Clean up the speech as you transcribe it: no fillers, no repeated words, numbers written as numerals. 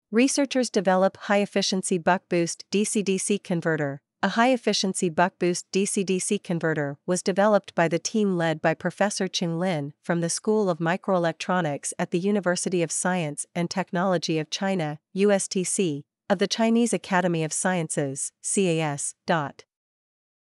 Researchers develop high-efficiency buck-boost DC-DC converter. A high-efficiency buck-boost DC-DC converter was developed by the team led by Professor Qing Lin from the School of Microelectronics at the University of Science and Technology of China, USTC, of the Chinese Academy of Sciences, CAS.